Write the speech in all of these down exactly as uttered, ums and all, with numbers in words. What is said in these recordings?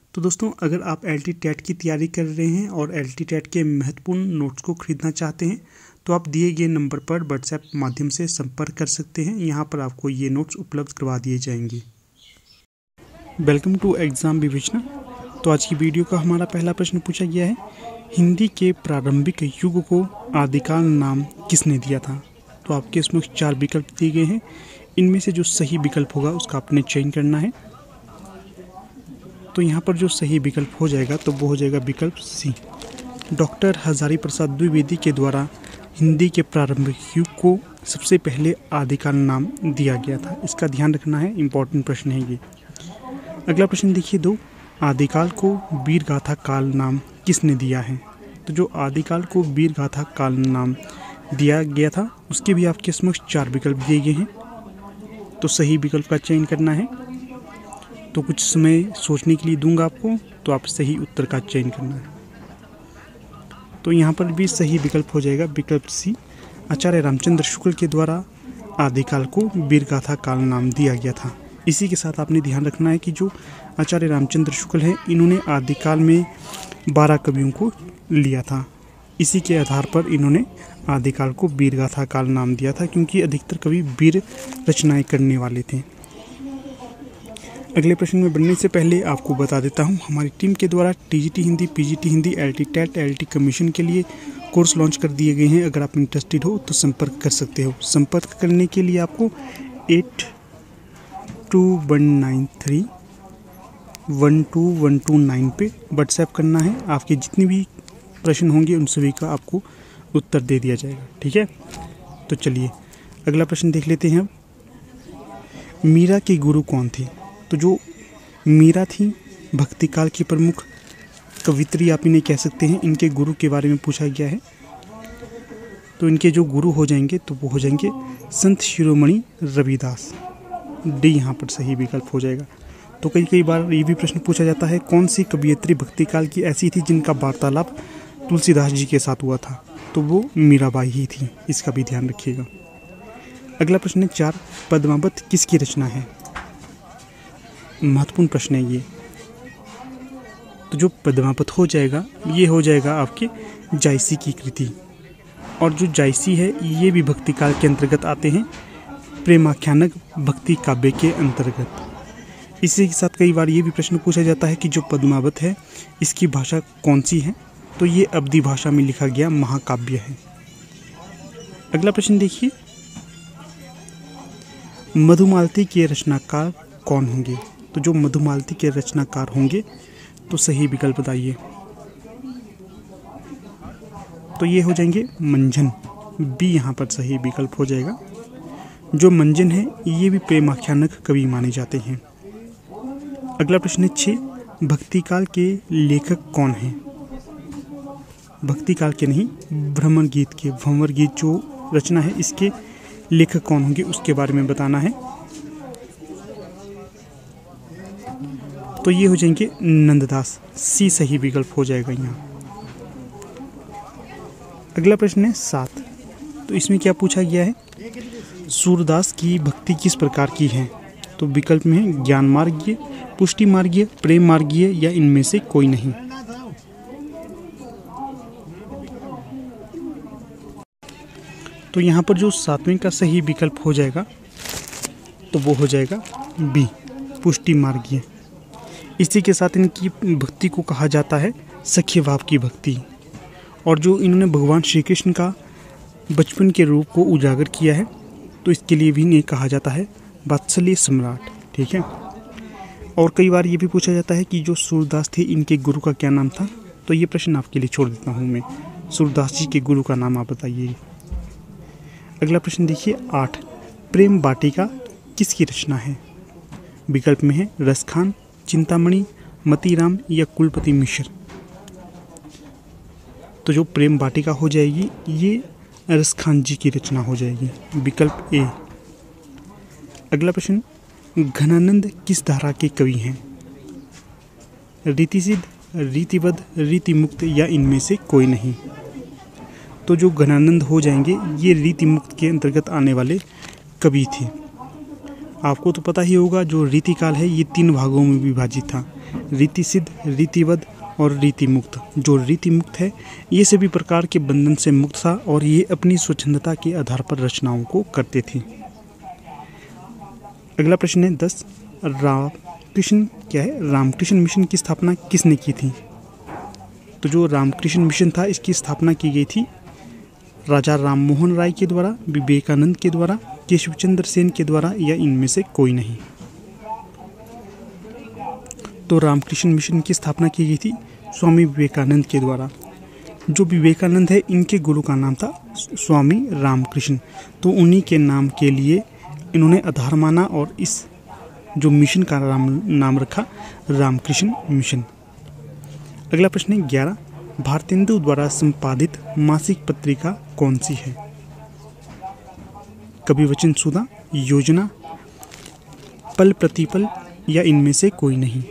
तो दोस्तों, अगर आप एल टी टेट की तैयारी कर रहे हैं और एल टी टेट के महत्वपूर्ण नोट्स को खरीदना चाहते हैं तो आप दिए गए नंबर पर व्हाट्सएप माध्यम से संपर्क कर सकते हैं। यहाँ पर आपको ये नोट्स उपलब्ध करवा दिए जाएंगे। वेलकम टू एग्ज़ाम विवेचना। तो आज की वीडियो का हमारा पहला प्रश्न पूछा गया है, हिंदी के प्रारंभिक युग को आदिकाल नाम किसने दिया था? तो आपके इसमें चार विकल्प दिए गए हैं, इनमें से जो सही विकल्प होगा उसका आपने चयन करना है। तो यहाँ पर जो सही विकल्प हो जाएगा तो वो हो जाएगा विकल्प सी। डॉक्टर हजारी प्रसाद द्विवेदी के द्वारा हिंदी के प्रारंभिक युग को सबसे पहले आदिकाल नाम दिया गया था। इसका ध्यान रखना है, इम्पोर्टेंट प्रश्न है ये। अगला प्रश्न देखिए दो, आदिकाल को वीर गाथा काल नाम किसने दिया है? तो जो आदिकाल को वीर गाथा काल नाम दिया गया था उसके भी आपके समक्ष चार विकल्प दिए गए हैं, तो सही विकल्प का चयन करना है। तो कुछ समय सोचने के लिए दूंगा आपको, तो आप सही उत्तर का चयन करना है। तो यहाँ पर भी सही विकल्प हो जाएगा विकल्प सी। आचार्य रामचंद्र शुक्ल के द्वारा आदिकाल को वीर गाथा काल नाम दिया गया था। इसी के साथ आपने ध्यान रखना है कि जो आचार्य रामचंद्र शुक्ल हैं इन्होंने आदिकाल में बारह कवियों को लिया था। इसी के आधार पर इन्होंने आदिकाल को वीर गाथा काल नाम दिया था, क्योंकि अधिकतर कवि वीर रचनाएं करने वाले थे। अगले प्रश्न में बढ़ने से पहले आपको बता देता हूं, हमारी टीम के द्वारा TGT Hindi, PGT Hindi, LT TET, LT commission के लिए कोर्स लॉन्च कर दिए गए हैं। अगर आप इंटरेस्टेड हो तो संपर्क कर सकते हो। संपर्क करने के लिए आपको eight two one nine three one two one two nine पे व्हाट्सएप करना है। आपके जितने भी प्रश्न होंगे उन सभी का आपको उत्तर दे दिया जाएगा, ठीक है। तो चलिए अगला प्रश्न देख लेते हैं। मीरा के गुरु कौन थे? तो जो मीरा थी भक्तिकाल की प्रमुख कवित्री आप इन्हें कह सकते हैं, इनके गुरु के बारे में पूछा गया है। तो इनके जो गुरु हो जाएंगे तो वो हो जाएंगे संत शिरोमणि रविदास। डी यहाँ पर सही विकल्प हो जाएगा। तो कई कई बार ये भी प्रश्न पूछा जाता है, कौन सी कवियत्री भक्तिकाल की ऐसी थी जिनका वार्तालाप तुलसीदास जी के साथ हुआ था? तो वो मीराबाई ही थी, इसका भी ध्यान रखिएगा। अगला प्रश्न है चार, पद्मावत किसकी रचना है? महत्वपूर्ण प्रश्न है ये। तो जो पद्मावत हो जाएगा ये हो जाएगा आपके जायसी की कृति, और जो जायसी है ये भी भक्तिकाल के अंतर्गत आते हैं, प्रेमाख्यानक भक्ति काव्य के अंतर्गत। इसी के साथ कई बार ये भी प्रश्न पूछा जाता है कि जो पद्मावत है इसकी भाषा कौन सी है? तो ये अवधी भाषा में लिखा गया महाकाव्य है। अगला प्रश्न देखिए, मधुमालती के रचनाकार कौन होंगे? तो जो मधुमालती के रचनाकार होंगे तो सही विकल्प बताइए। तो ये हो जाएंगे मंजन। बी यहाँ पर सही विकल्प हो जाएगा। जो मंजन है ये भी प्रेमाख्यानक कवि माने जाते हैं। अगला प्रश्न है छः, भक्तिकाल के लेखक कौन हैं? भक्तिकाल के नहीं, भ्रमर गीत के, भंवर गीत जो रचना है इसके लेखक कौन होंगे उसके बारे में बताना है। तो ये हो जाएंगे नंददास। सी सही विकल्प हो जाएगा यहाँ। अगला प्रश्न है सात। तो इसमें क्या पूछा गया है, सूरदास की भक्ति किस प्रकार की है? तो विकल्प में है ज्ञान मार्गीय, पुष्टि मार्गीय, प्रेम मार्गीय या इनमें से कोई नहीं। तो यहाँ पर जो सातवें का सही विकल्प हो जाएगा तो वो हो जाएगा बी, पुष्टि मार्गीय। इसी के साथ इनकी भक्ति को कहा जाता है सख्य भाव की भक्ति, और जो इन्होंने भगवान श्री कृष्ण का बचपन के रूप को उजागर किया है तो इसके लिए भी इन्हें कहा जाता है वात्सल्य सम्राट, ठीक है। और कई बार ये भी पूछा जाता है कि जो सूरदास थे इनके गुरु का क्या नाम था? तो ये प्रश्न आपके लिए छोड़ देता हूँ मैं, सूरदास जी के गुरु का नाम आप बताइए। अगला प्रश्न देखिए आठ, प्रेम वाटिका किसकी रचना है? विकल्प में है रसखान, चिंतामणि, मतीराम या कुलपति मिश्र। तो जो प्रेम वाटिका हो जाएगी ये रसखान जी की रचना हो जाएगी, विकल्प ए। अगला प्रश्न, घनानंद किस धारा के कवि हैं? रीतिसिद्ध, रीतिबद्ध, रीतिमुक्त या इनमें से कोई नहीं। तो जो घनानंद हो जाएंगे ये रीतिमुक्त के अंतर्गत आने वाले कवि थे। आपको तो पता ही होगा जो रीतिकाल है ये तीन भागों में विभाजित था। रीति सिद्ध, रीतिबद्ध और रीति मुक्त। जो रीति मुक्त है ये सभी प्रकार के बंधन से मुक्त था और ये अपनी स्वच्छंदता के आधार पर रचनाओं को करते थे। अगला प्रश्न है दस, रामकृष्ण क्या है रामकृष्ण मिशन की स्थापना किसने की थी? तो जो रामकृष्ण मिशन था इसकी स्थापना की गई थी राजा राम मोहन राय के द्वारा, विवेकानंद के द्वारा, केशव चंद्र सेन के द्वारा या इनमें से कोई नहीं। तो रामकृष्ण मिशन की स्थापना की गई थी स्वामी विवेकानंद के द्वारा। जो विवेकानंद है इनके गुरु का नाम था स्वामी रामकृष्ण, तो उन्हीं के नाम के लिए इन्होंने आधार माना और इस जो मिशन का नाम नाम रखा रामकृष्ण मिशन। अगला प्रश्न है ग्यारह, भारतेंदु द्वारा संपादित मासिक पत्रिका कौन सी है? कवि वचन सुधा, योजना, पल प्रतिपल या इनमें से कोई नहीं।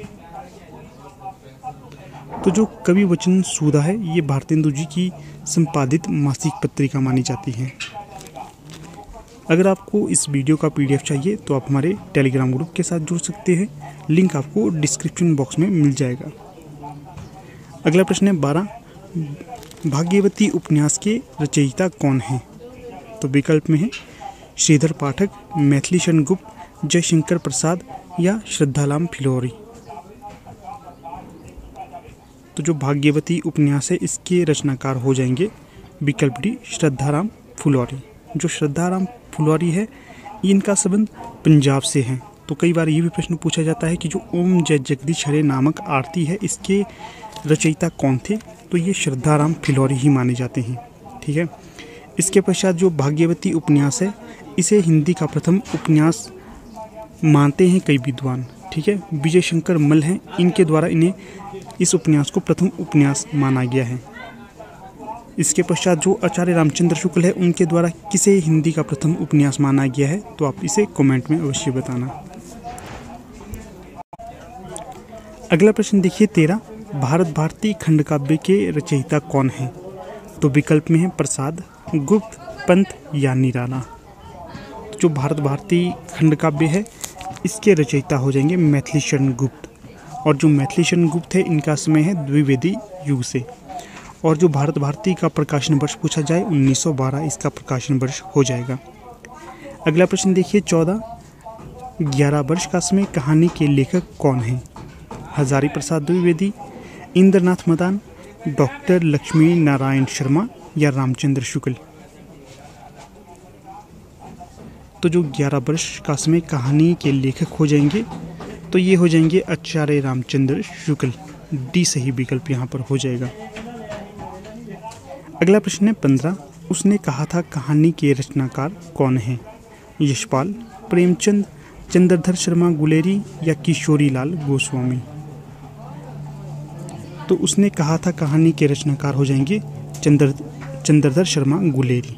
तो जो कवि वचन सुधा है ये भारतेंदु जी की संपादित मासिक पत्रिका मानी जाती है। अगर आपको इस वीडियो का पीडीएफ चाहिए तो आप हमारे टेलीग्राम ग्रुप के साथ जुड़ सकते हैं, लिंक आपको डिस्क्रिप्शन बॉक्स में मिल जाएगा। अगला प्रश्न है बारह, भाग्यवती उपन्यास के रचयिता कौन हैं? तो विकल्प में है श्रीधर पाठक, मैथिली शरण गुप्त, जयशंकर प्रसाद या श्रद्धाराम फिलौरी। तो जो भाग्यवती उपन्यास है इसके रचनाकार हो जाएंगे विकल्प डी श्रद्धाराम फुलौरी। जो श्रद्धाराम फुलौरी है इनका संबंध पंजाब से है। तो कई बार ये भी प्रश्न पूछा जाता है कि जो ओम जय जगदीश हरे नामक आरती है इसके रचयिता कौन थे? तो ये श्रद्धाराम फिलौरी ही माने जाते हैं। ठीक है। इसके पश्चात जो भाग्यवती उपन्यास है इसे हिंदी का प्रथम उपन्यास मानते हैं कई विद्वान। ठीक है। विजय शंकर मल हैं, इनके द्वारा इन्हें इस उपन्यास को प्रथम उपन्यास माना गया है। इसके पश्चात जो आचार्य रामचंद्र शुक्ल है उनके द्वारा किसे हिंदी का प्रथम उपन्यास माना गया है? तो आप इसे कमेंट में अवश्य बताना। अगला प्रश्न देखिए तेरह, भारत भारती खंड काव्य के रचयिता कौन है? तो विकल्प में है प्रसाद, गुप्त, पंत या निराला। तो जो भारत भारती खंड काव्य है इसके रचयिता हो जाएंगे मैथिली शरण गुप्त। और जो मैथिली शरण गुप्त है इनका समय है द्विवेदी युग से। और जो भारत भारती का प्रकाशन वर्ष पूछा जाए उन्नीस सौ बारह इसका प्रकाशन वर्ष हो जाएगा। अगला प्रश्न देखिए चौदह, ग्यारह वर्ष का समय कहानी के लेखक कौन हैं? हजारी प्रसाद द्विवेदी, इंद्रनाथ मदान, डॉक्टर लक्ष्मी नारायण शर्मा या रामचंद्र शुक्ल। तो जो ग्यारह वर्ष का समय कहानी के लेखक हो जाएंगे तो ये हो जाएंगे आचार्य रामचंद्र शुक्ल। डी सही विकल्प यहाँ पर हो जाएगा। अगला प्रश्न है पंद्रह, उसने कहा था कहानी के रचनाकार कौन हैं? यशपाल, प्रेमचंद, चंद्रधर शर्मा गुलेरी या किशोरी लाल गोस्वामी। तो उसने कहा था कहानी के रचनाकार हो जाएंगे चंद्र चंद्रधर शर्मा गुलेरी।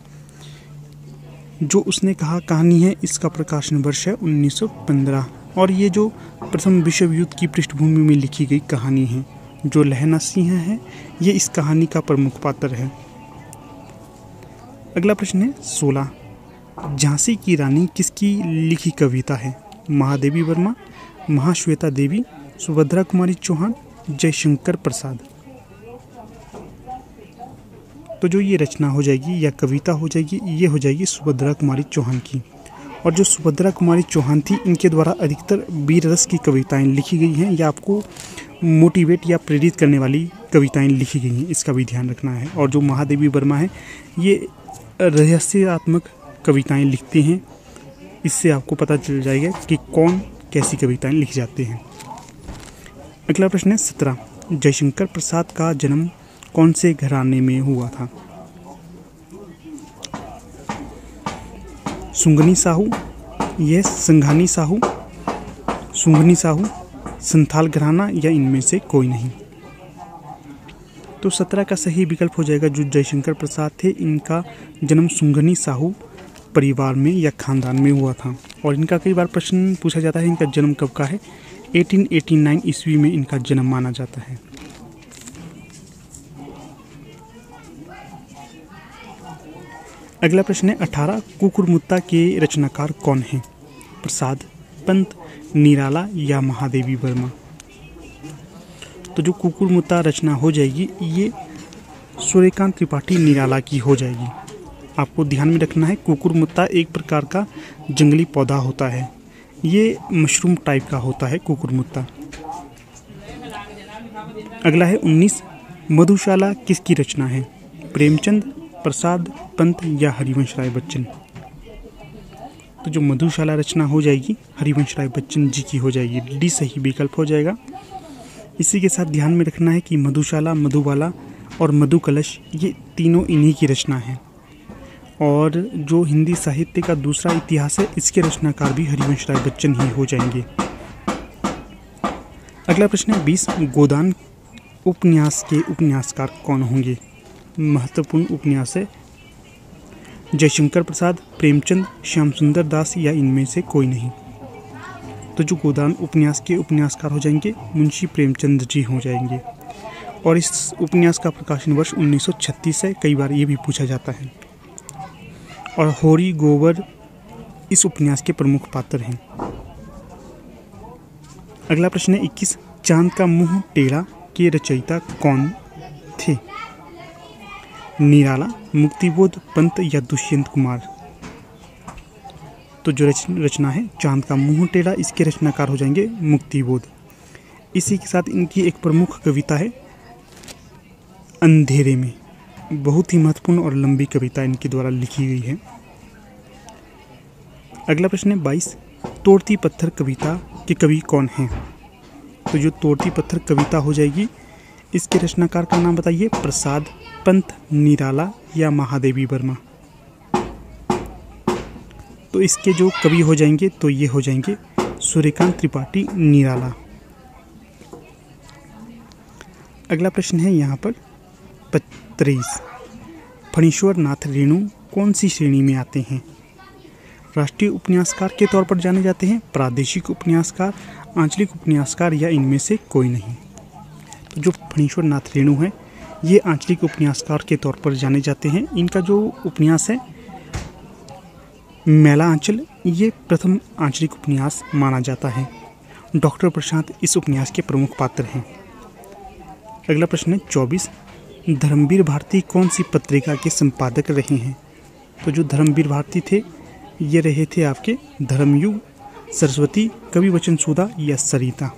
जो उसने कहा कहानी है इसका प्रकाशन वर्ष है उन्नीस सौ पंद्रह। और ये जो प्रथम विश्व युद्ध की पृष्ठभूमि में लिखी गई कहानी है। जो लहना सिंह है ये इस कहानी का प्रमुख पात्र है। अगला प्रश्न है सोलह, झांसी की रानी किसकी लिखी कविता है? महादेवी वर्मा, महाश्वेता देवी, सुभद्रा कुमारी चौहान, जयशंकर प्रसाद। तो जो ये रचना हो जाएगी या कविता हो जाएगी ये हो जाएगी सुभद्रा कुमारी चौहान की। और जो सुभद्रा कुमारी चौहान थी इनके द्वारा अधिकतर वीर रस की कविताएं लिखी गई हैं या आपको मोटिवेट या प्रेरित करने वाली कविताएं लिखी गई हैं, इसका भी ध्यान रखना है। और जो महादेवी वर्मा है ये रहस्यात्मक कविताएं लिखते हैं, इससे आपको पता चल जाएगा कि कौन कैसी कविताएं लिख जाते हैं। अगला प्रश्न है सत्रह, जयशंकर प्रसाद का जन्म कौन से घराने में हुआ था? सुंगनी साहू, ये संघानी साहू, सुंगनी साहू, संथाल घराना या इनमें से कोई नहीं। तो सत्रह का सही विकल्प हो जाएगा जो जयशंकर प्रसाद थे इनका जन्म सुंगनी साहू परिवार में या खानदान में हुआ था। और इनका कई बार प्रश्न पूछा जाता है इनका जन्म कब का है? अठारह सौ नवासी ईस्वी में इनका जन्म माना जाता है। अगला प्रश्न है अठारह, कुकुरमुत्ता के रचनाकार कौन हैं? प्रसाद, पंत, निराला या महादेवी वर्मा। तो जो कुकुरमुत्ता रचना हो जाएगी ये सूर्यकांत त्रिपाठी निराला की हो जाएगी। आपको ध्यान में रखना है कुकुरमुत्ता एक प्रकार का जंगली पौधा होता है, ये मशरूम टाइप का होता है कुकुरमुत्ता। अगला है उन्नीस, मधुशाला किसकी रचना है? प्रेमचंद, प्रसाद, पंत या हरिवंश राय बच्चन? तो जो मधुशाला रचना हो जाएगी हरिवंश राय बच्चन जी की हो जाएगी। डी सही विकल्प हो जाएगा। इसी के साथ ध्यान में रखना है कि मधुशाला, मधुबाला और मधुकलश ये तीनों इन्हीं की रचना है और जो हिंदी साहित्य का दूसरा इतिहास है इसके रचनाकार भी हरिवंश राय बच्चन ही हो जाएंगे। अगला प्रश्न है बीस, गोदान उपन्यास के उपन्यासकार कौन होंगे? महत्वपूर्ण उपन्यास है जयशंकर प्रसाद, प्रेमचंद, श्याम सुंदर दास या इनमें से कोई नहीं? तो जो गोदान उपन्यास के उपन्यासकार हो जाएंगे मुंशी प्रेमचंद जी हो जाएंगे और इस उपन्यास का प्रकाशन वर्ष उन्नीस सौ छत्तीस है। कई बार ये भी पूछा जाता है। और होरी गोबर इस उपन्यास के प्रमुख पात्र हैं। अगला प्रश्न है इक्कीस, चांद का मुंह टेढ़ा के रचयिता कौन थे? निराला, मुक्तिबोध, पंत या दुष्यंत कुमार? तो जो रचना है चांद का मुंह टेढ़ा इसके रचनाकार हो जाएंगे मुक्तिबोध। इसी के साथ इनकी एक प्रमुख कविता है अंधेरे में, बहुत ही महत्वपूर्ण और लंबी कविता इनके द्वारा लिखी गई है। अगला प्रश्न है बाईस, तोड़ती पत्थर कविता के कवि कौन हैं? तो जो तोड़ती पत्थर कविता हो जाएगी इसके रचनाकार का नाम बताइए। प्रसाद, पंत, निराला या महादेवी वर्मा? तो इसके जो कवि हो जाएंगे तो ये हो जाएंगे सूर्यकांत त्रिपाठी निराला। अगला प्रश्न है यहाँ पर पच्चीस, फणीश्वर नाथ रेणु कौन सी श्रेणी में आते हैं? राष्ट्रीय उपन्यासकार के तौर पर जाने जाते हैं, प्रादेशिक उपन्यासकार, आंचलिक उपन्यासकार या इनमें से कोई नहीं? तो जो फणीश्वर नाथ रेणु हैं ये आंचलिक उपन्यासकार के तौर पर जाने जाते हैं। इनका जो उपन्यास है मैला आंचल ये प्रथम आंचलिक उपन्यास माना जाता है। डॉक्टर प्रशांत इस उपन्यास के प्रमुख पात्र हैं। अगला प्रश्न है चौबीस, धर्मवीर भारती कौन सी पत्रिका के संपादक रहे हैं? तो जो धर्मवीर भारती थे ये रहे थे आपके धर्मयुग, सरस्वती, कवि वचन सुधा या सरिता?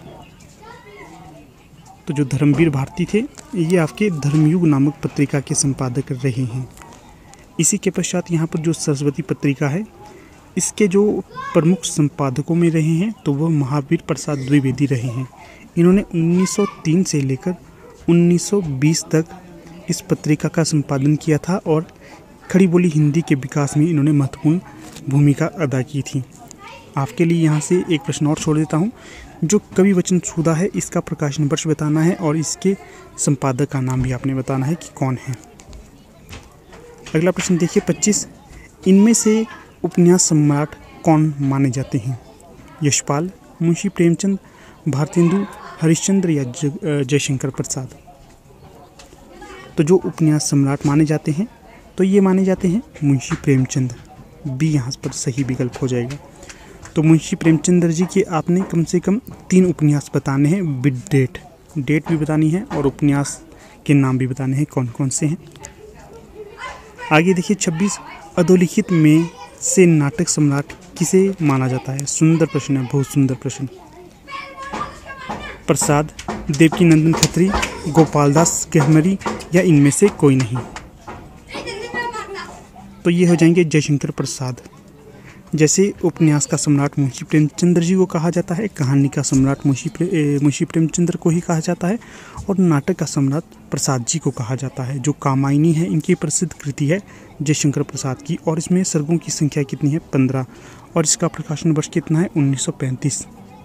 तो जो धर्मवीर भारती थे ये आपके धर्मयुग नामक पत्रिका के संपादक रहे हैं। इसी के पश्चात यहाँ पर जो सरस्वती पत्रिका है इसके जो प्रमुख संपादकों में रहे हैं तो वह महावीर प्रसाद द्विवेदी रहे हैं। इन्होंने उन्नीस सौ तीन से लेकर उन्नीस सौ बीस तक इस पत्रिका का संपादन किया था और खड़ी बोली हिंदी के विकास में इन्होंने महत्वपूर्ण भूमिका अदा की थी। आपके लिए यहाँ से एक प्रश्न और छोड़ देता हूँ। जो कवि वचन सुधा है इसका प्रकाशन वर्ष बताना है और इसके संपादक का नाम भी आपने बताना है कि कौन है। अगला प्रश्न देखिए पच्चीस, इनमें से उपन्यास सम्राट कौन माने जाते हैं? यशपाल, मुंशी प्रेमचंद, भारतेंदु, हरिश्चंद्र या जयशंकर प्रसाद? तो जो उपन्यास सम्राट माने जाते हैं तो ये माने जाते हैं मुंशी प्रेमचंद। बी यहाँ पर सही विकल्प हो जाएगा। तो मुंशी प्रेमचंद्र जी के आपने कम से कम तीन उपन्यास बताने हैं विद डेट, डेट भी बतानी है और उपन्यास के नाम भी बताने हैं कौन कौन से हैं। आगे देखिए छब्बीस, अधोलिखित में से नाटक सम्राट किसे माना जाता है? सुंदर प्रश्न है, बहुत सुंदर प्रश्न। प्रसाद, देवकीनंदन खत्री, गोपालदास गहमरी या इनमें से कोई नहीं? तो ये हो जाएंगे जयशंकर प्रसाद। जैसे उपन्यास का सम्राट मुंशी प्रेमचंद्र जी को कहा जाता है, कहानी का सम्राट मुंशी प्रे, मुंशी प्रेमचंद्र को ही कहा जाता है और नाटक का सम्राट प्रसाद जी को कहा जाता है। जो कामायनी है इनकी प्रसिद्ध कृति है जयशंकर प्रसाद की और इसमें सर्गों की संख्या कितनी है? पंद्रह और इसका प्रकाशन वर्ष कितना है? उन्नीस सौ पैंतीस।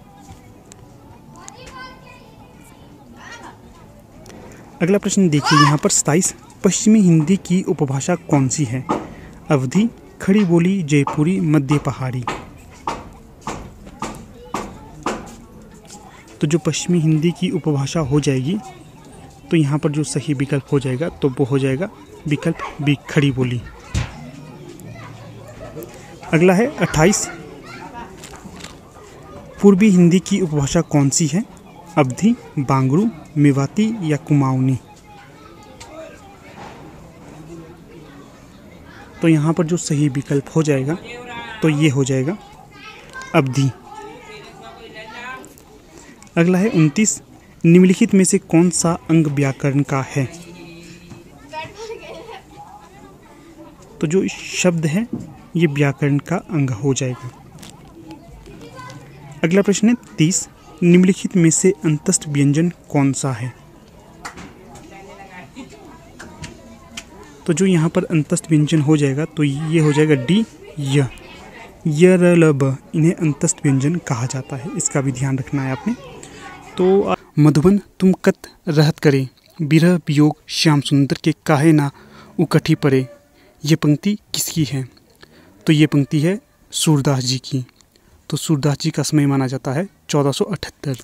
अगला प्रश्न देखिए यहाँ पर सताईस, पश्चिमी हिंदी की उपभाषा कौन सी है? अवधी, खड़ी बोली, जयपुरी, मध्य पहाड़ी? तो जो पश्चिमी हिंदी की उपभाषा हो जाएगी तो यहाँ पर जो सही विकल्प हो जाएगा तो वो हो जाएगा विकल्प बी, खड़ी बोली। अगला है अट्ठाईस, पूर्वी हिंदी की उपभाषा कौन सी है? अवधी, बांगरू, मेवाती या कुमाऊनी। तो यहाँ पर जो सही विकल्प हो जाएगा तो ये हो जाएगा अवधी। अगला है उनतीस, निम्नलिखित में से कौन सा अंग व्याकरण का है? तो जो शब्द है ये व्याकरण का अंग हो जाएगा। अगला प्रश्न है तीस, निम्नलिखित में से अंतस्थ व्यंजन कौन सा है? तो जो यहाँ पर अंतस्थ व्यंजन हो जाएगा तो ये हो जाएगा डी, य। य, र, ल, ब, इन्हें अंतस्थ व्यंजन कहा जाता है, इसका भी ध्यान रखना है आपने। तो मधुबन तुम कत रहत करे, बिरह वियोग श्याम सुंदर के काहे ना उकठी पड़े, ये पंक्ति किसकी है? तो ये पंक्ति है सूरदास जी की। तो सूरदास जी का समय माना जाता है चौदह सौ अठहत्तर।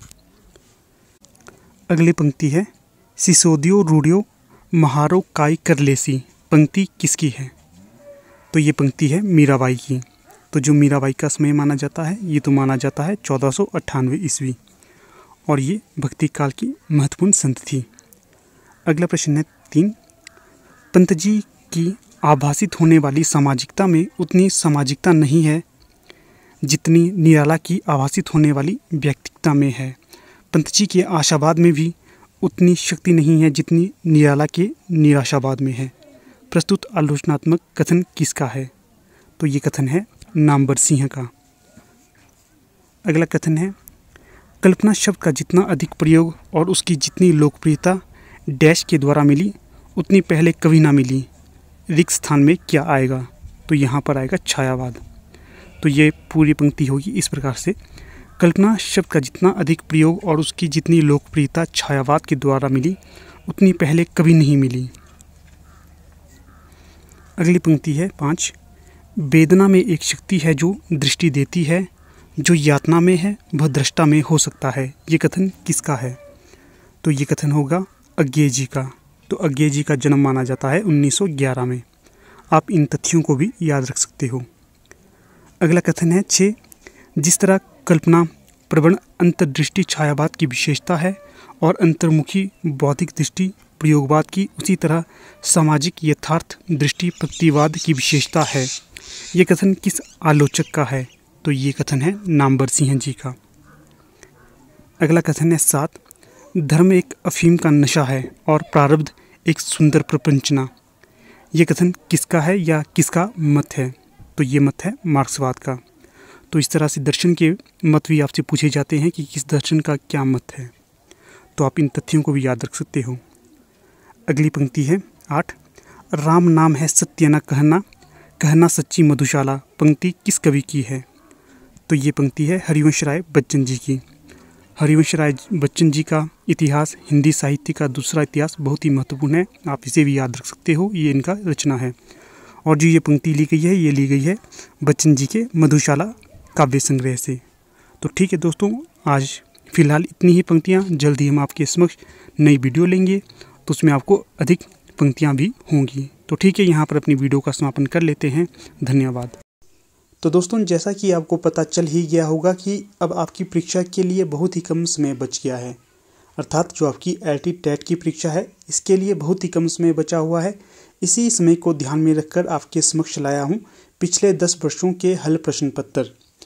अगली पंक्ति है सिसोदियो रूढ़ियो महारो काई कर लेसी, पंक्ति किसकी है? तो ये पंक्ति है मीराबाई की। तो जो मीराबाई का समय माना जाता है ये तो माना जाता है चौदह सौ अट्ठानवे ईस्वी, और ये भक्ति काल की महत्वपूर्ण संत थी। अगला प्रश्न है तीन, पंत जी की आभासित होने वाली सामाजिकता में उतनी सामाजिकता नहीं है जितनी निराला की आभासित होने वाली व्यक्तिकता में है। पंत जी के आशावाद में भी उतनी शक्ति नहीं है जितनी निराला के निराशावाद में है। प्रस्तुत आलोचनात्मक कथन किसका है? तो ये कथन है नामवर सिंह का। अगला कथन है कल्पना शब्द का जितना अधिक प्रयोग और उसकी जितनी लोकप्रियता डैश के द्वारा मिली उतनी पहले कभी ना मिली, रिक्त स्थान में क्या आएगा? तो यहाँ पर आएगा छायावाद। तो ये पूरी पंक्ति होगी इस प्रकार से, कल्पना शब्द का जितना अधिक प्रयोग और उसकी जितनी लोकप्रियता छायावाद के द्वारा मिली उतनी पहले कभी नहीं मिली। अगली पंक्ति है पाँच, वेदना में एक शक्ति है जो दृष्टि देती है, जो यातना में है वह दृष्टा में हो सकता है, ये कथन किसका है? तो ये कथन होगा अज्ञेय जी का। तो अज्ञेय जी का जन्म माना जाता है उन्नीस सौ ग्यारह में। आप इन तथ्यों को भी याद रख सकते हो। अगला कथन है छः, जिस तरह कल्पना प्रवण अंतर्दृष्टि छायावाद की विशेषता है और अंतर्मुखी बौद्धिक दृष्टि प्रयोगवाद की, उसी तरह सामाजिक यथार्थ दृष्टि प्रगतिवाद की विशेषता है। ये कथन किस आलोचक का है? तो ये कथन है नामवर सिंह जी का। अगला कथन है सात, धर्म एक अफीम का नशा है और प्रारब्ध एक सुंदर प्रपंचना, ये कथन किसका है या किसका मत है? तो ये मत है मार्क्सवाद का। तो इस तरह से दर्शन के मत भी आपसे पूछे जाते हैं कि किस दर्शन का क्या मत है, तो आप इन तथ्यों को भी याद रख सकते हो। अगली पंक्ति है आठ, राम नाम है सत्य न कहना, कहना सच्ची मधुशाला, पंक्ति किस कवि की है? तो ये पंक्ति है हरिवंश राय बच्चन जी की। हरिवंश राय बच्चन जी का इतिहास हिंदी साहित्य का दूसरा इतिहास बहुत ही महत्वपूर्ण है, आप इसे भी याद रख सकते हो, ये इनका रचना है। और जो ये पंक्ति ली गई है ये ली गई है बच्चन जी के मधुशाला काव्य संग्रह से। तो ठीक है दोस्तों, आज फिलहाल इतनी ही पंक्तियाँ। जल्दी हम आपके समक्ष नई वीडियो लेंगे तो उसमें आपको अधिक पंक्तियाँ भी होंगी। तो ठीक है, यहाँ पर अपनी वीडियो का समापन कर लेते हैं। धन्यवाद। तो दोस्तों, जैसा कि आपको पता चल ही गया होगा कि अब आपकी परीक्षा के लिए बहुत ही कम समय बच गया है, अर्थात जो आपकी एल टी टेट की परीक्षा है इसके लिए बहुत ही कम समय बचा हुआ है। इसी समय को ध्यान में रखकर आपके समक्ष लाया हूँ पिछले दस वर्षों के हल प्रश्न पत्र।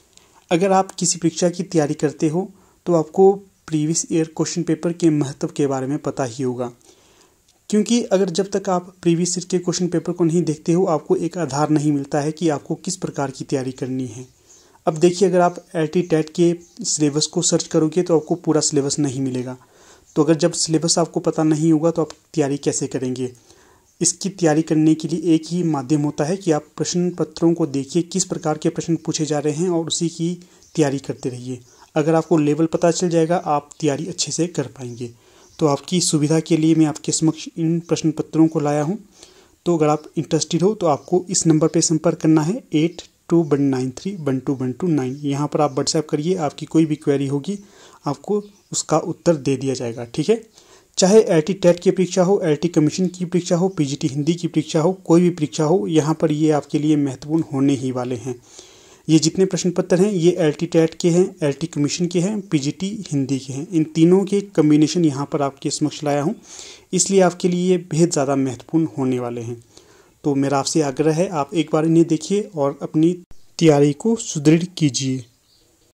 अगर आप किसी परीक्षा की तैयारी करते हो तो आपको प्रीवियस ईयर क्वेश्चन पेपर के महत्व के बारे में पता ही होगा, क्योंकि अगर जब तक आप प्रीवियस ईयर के क्वेश्चन पेपर को नहीं देखते हो आपको एक आधार नहीं मिलता है कि आपको किस प्रकार की तैयारी करनी है। अब देखिए, अगर आप एल टी टेट के सिलेबस को सर्च करोगे तो आपको पूरा सिलेबस नहीं मिलेगा। तो अगर जब सिलेबस आपको पता नहीं होगा तो आप तैयारी कैसे करेंगे? इसकी तैयारी करने के लिए एक ही माध्यम होता है कि आप प्रश्न पत्रों को देखिए, किस प्रकार के प्रश्न पूछे जा रहे हैं और उसी की तैयारी करते रहिए। अगर आपको लेवल पता चल जाएगा आप तैयारी अच्छे से कर पाएंगे। तो आपकी सुविधा के लिए मैं आपके समक्ष इन प्रश्न पत्रों को लाया हूं। तो अगर आप इंटरेस्टेड हो तो आपको इस नंबर पर संपर्क करना है eight two one nine three one two one two nine. यहाँ पर आप व्हाट्सएप करिए, आपकी कोई भी क्वेरी होगी आपको उसका उत्तर दे दिया जाएगा। ठीक है, चाहे एल टी टेट की परीक्षा हो, एल टी कमीशन की परीक्षा हो, पी जी टी हिंदी की परीक्षा हो, कोई भी परीक्षा हो, यहाँ पर ये आपके लिए महत्वपूर्ण होने ही वाले हैं। ये जितने प्रश्न पत्र हैं ये एल टी टेट के हैं, एल टी कमीशन के हैं, पी जी टी हिंदी के हैं। इन तीनों के कम्बिनेशन यहाँ पर आपके समक्ष लाया हूँ, इसलिए आपके लिए ये बेहद ज़्यादा महत्वपूर्ण होने वाले हैं। तो मेरा आपसे आग्रह है आप एक बार इन्हें देखिए और अपनी तैयारी को सुदृढ़ कीजिए।